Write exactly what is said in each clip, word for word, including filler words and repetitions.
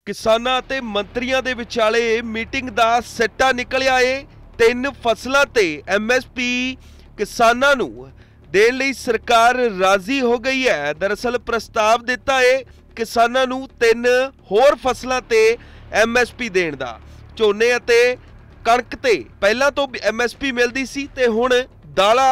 किसानां ते मंत्रियों के विचाले मीटिंग का सिट्टा निकलिया है। तीन फसलों ते एम एस पी किसानां नूं देण लई सरकार राजी हो गई है। दरअसल प्रस्ताव दिता है किसानां नूं तीन होर फसलों ते एम एस पी देण दा। झोने अते कणक ते पहलां तो एम एस पी मिलदी सी ते हुण दालां,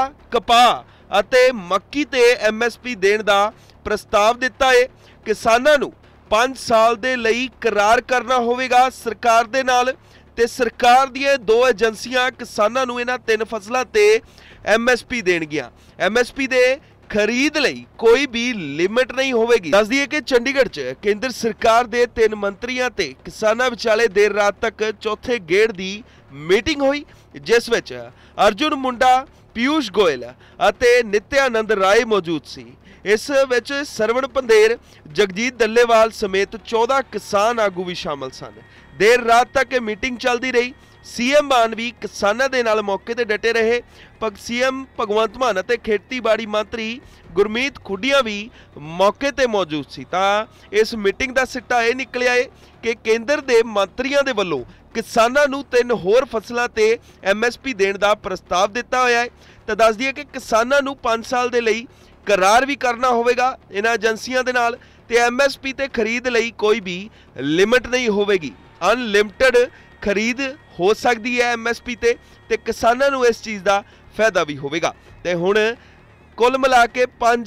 कपाह अते मक्की ते एम एस पी देण दा प्रस्ताव दिता है। किसानां नूं पांच साल दे लई करार करना होवेगा सरकार दे नाल ते सरकार दीआं दो एजेंसियां किसानां नूं इन्हां तीन फसलां ते एम एस पी देणगीआं। एम एस पी दे खरीद लई कोई भी लिमिट नहीं होवेगी। दस दईए कि चंडीगढ़ च केंद्र सरकार दे तीन मंत्रियों ते किसानां विचाले देर रात तक चौथे गेड़ दी मीटिंग हुई, जिस विच अर्जुन मुंडा, पीयूष गोयल अते नित्यानंद राय मौजूद सी। इस विच सरवण पंधेर, जगजीत डल्लेवाल समेत चौदह किसान आगू भी शामिल सन। देर रात तक मीटिंग चलती रही। सीएम मान भी किसानां दे नाल मौके ते डटे रहे। पग सीएम भगवंत मान अते खेतीबाड़ी मंत्री गुरमीत खुडिया भी मौके ते मौजूद सी। तां इस मीटिंग का सिट्टा यह निकलिया है कि केंद्र दे मंत्रियों दे वल्लों किसानां नूं तीन होर फसलां ते एम एस पी देण दा प्रस्ताव दिता होया है। तां दस दईए कि किसानां नूं पांच साल दे लई करार भी करना होवेगा इन्हां एजेंसियां दे नाल ते एम एस पी ते खरीद लई कोई भी लिमिट नहीं होवेगी। अनलिमिटेड खरीद हो सकती है एम एस पी ते ते किसानां नूं इस चीज़ का फायदा भी होवेगा। ते हुण कुल मिला के पंज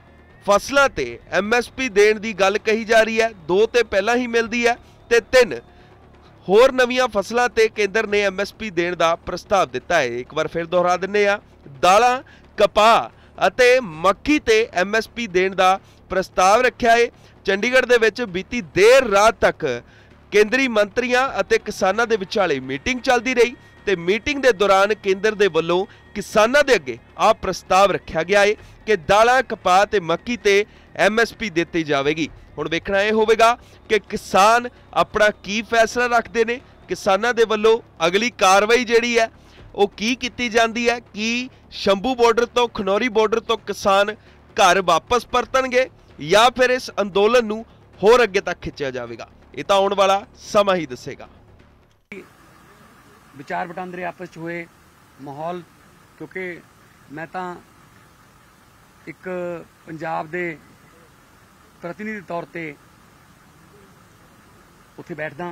फसलां ते एम एस पी देण दी गल कही जा रही है। दो ते पहलां ही मिलदी है ते तीन होर नवीआं फसलां ते केंद्र ने एम एस पी देण दा प्रस्ताव दिता है। एक बार फिर दोहरा दिंदे आ, दालां, कपाह अते मक्की ते एम एस पी देण दा प्रस्ताव रखिया है। चंडीगढ़ दे विच बीती देर रात तक केंद्री मंत्रियों अते किसानां दे विचाले मीटिंग चलती रही ते मीटिंग दे दौरान केंद्र दे वल्लों किसानां दे अगे आ प्रस्ताव रखिया गया है कि दालां, कपाह ते मक्की ते एम एस पी दित्ती जावेगी। हुण वेखना यह होवेगा कि किसान अपना की फैसला रखते हैं। किसानां दे वल्लों अगली कार्रवाई जिहड़ी है वो की कीती जाती है। कि शंभू बॉर्डर तो खनौरी बॉर्डर तो किसान घर वापस परतणगे या फिर इस अंदोलन नूं होर अगे तक खिंचिया जाएगा, ये तो आने वाला समा ही दसेगा। विचार वटांदरे आपस च हुए माहौल, क्योंकि मैं तो एक पंजाब दे प्रतिनिधि तौर पे उत्थे बैठदा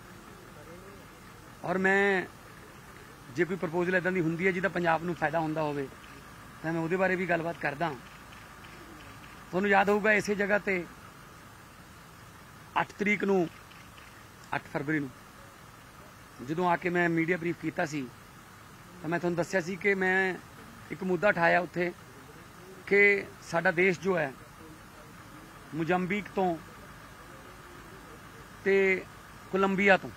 और मैं जे कोई प्रपोजल इदां दी हुंदी है जिहदा पंजाब नूं फायदा हुंदा होवे तां मैं उहदे बारे भी गलबात करदा। तुहानूं याद होऊगा इसे जगह ते अठ तरीक नूं अठ फरवरी नूं जदों आके मैं मीडिया ब्रीफ कीता सी तां मैं तुहानूं दस्सिया सी कि मैं एक मुद्दा उठाया उत्थे कि साडा देश जो है मोजंबीक तो ते कोलंबिया तो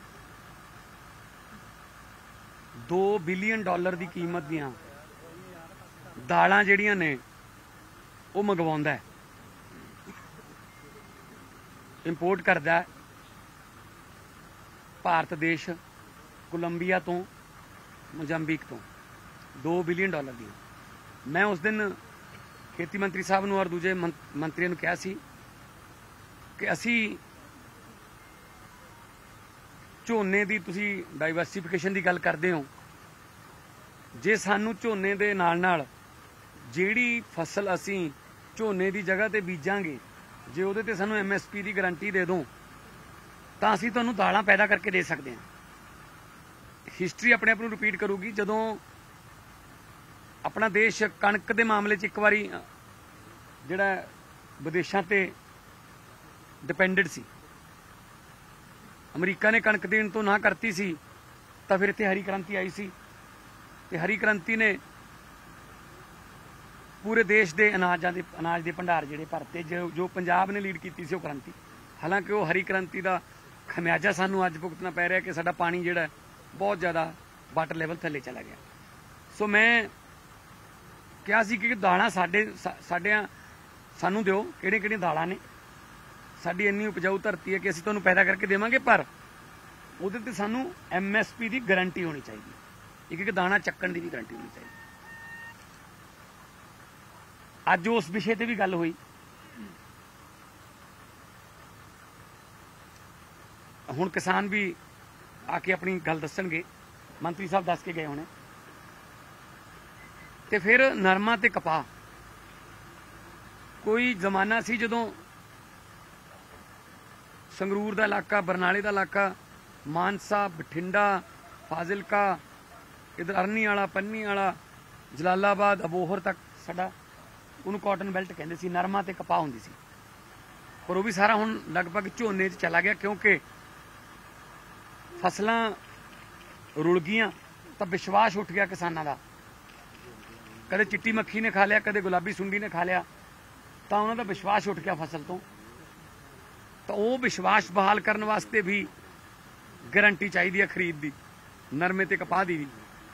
दो बिलियन डॉलर की कीमत दियां दालां जिहड़ियां ने वो मंगवाउंदा है, इंपोर्ट करदा है भारत देश कोलंबिया तो मोजंबीक तो दो बिलियन डॉलर दी। मैं उस दिन खेती मंत्री साहब नूं और दूजे मंत्रियों नूं कहा सी कि असी झोने की तुसी डाइवर्सिफिकेशन की गल करते हो, जे सानू झोने दे नाल नाल जिहड़ी फसल असी झोने की जगह ते बीजांगे जे उहदे ते सानू एम एस पी की गारंटी दे दो तां असीं तुहानूं दालां पैदा करके दे सकते हैं। हिस्टरी अपने आप नूं रिपीट करूगी। जदों अपना देश कणक के मामले च एक बारी जिहड़ा विदेशों ते डिपेंडेंट सी, अमरीका ने कणक देण तो ना करती सी तो फिर इत्थे हरी क्रांति आई सी ते हरी क्रांति ने पूरे देश के अनाजां दे अनाज के भंडार जिहड़े भरते, जो जो पंजाब ने लीड की सी वो क्रांति। हालांकि वो हरी क्रांति का खमियाजा सानू अज भुगतना पै रहा कि साडा पानी जिहड़ा बहुत ज़्यादा वाटर लेवल थल्ले चला गया। सो मैं क्या सी कि दालां साडे साडियां सानू दिओ किहड़े किहड़े दालां ने, साडी इन्नी उपजाऊ धरती है कि असीं तुहानूं पैदा करके देवांगे, पर उहदे ते सानू एम एस पी की गारंटी होनी चाहिए। एक एक दाना चक्कण की भी गारंटी होनी चाहिए। अज उस विषय ते भी गल हुई ਹੁਣ ਕਿਸਾਨ ਵੀ ਆ ਕੇ ਆਪਣੀ ਗੱਲ ਦੱਸਣਗੇ, ਮੰਤਰੀ ਸਾਹਿਬ ਦੱਸ ਕੇ ਗਏ ਹੋਣੇ। ਤੇ ਫਿਰ ਨਰਮਾ ਤੇ ਕਪਾਹ, ਕੋਈ ਜ਼ਮਾਨਾ ਸੀ ਜਦੋਂ ਸੰਗਰੂਰ ਦਾ ਇਲਾਕਾ, ਬਰਨਾਲੇ ਦਾ ਇਲਾਕਾ, ਮਾਨਸਾ, ਬਠਿੰਡਾ, ਫਾਜ਼ਿਲਕਾ, ਇਧਰ ਅਰਨੀ ਵਾਲਾ, ਪੰਨੀ ਵਾਲਾ, ਜਲਾਲਾਬਾਦ, ਅਬੋਹਰ ਤੱਕ ਸਾਡਾ ਉਹਨੂੰ ਕਾਟਨ ਬੈਲਟ ਕਹਿੰਦੇ ਸੀ, ਨਰਮਾ ਤੇ ਕਪਾਹ ਹੁੰਦੀ ਸੀ। ਪਰ ਉਹ ਵੀ ਸਾਰਾ ਹੁਣ ਲਗਭਗ ਝੋਨੇ 'ਚ ਚਲਾ ਗਿਆ, ਕਿਉਂਕਿ ਫਸਲਾਂ ਰੁਲ ਗਈਆਂ ਤਾਂ ਵਿਸ਼ਵਾਸ ਉੱਠ ਗਿਆ ਕਿਸਾਨਾਂ ਦਾ। ਕਦੇ ਚਿੱਟੀ ਮੱਖੀ ਨੇ ਖਾ ਲਿਆ, ਕਦੇ ਗੁਲਾਬੀ ਸੁੰਡੀ ਨੇ ਖਾ ਲਿਆ, ਤਾਂ ਉਹਨਾਂ ਦਾ ਵਿਸ਼ਵਾਸ ਉੱਠ ਗਿਆ ਫਸਲ ਤੋਂ। ਤਾਂ ਉਹ ਵਿਸ਼ਵਾਸ ਬਹਾਲ ਕਰਨ ਵਾਸਤੇ ਵੀ ਗਰੰਟੀ ਚਾਹੀਦੀ ਹੈ ਖਰੀਦ ਦੀ, ਨਰਮੇ ਤੇ ਕਪਾਹ ਦੀ ਵੀ।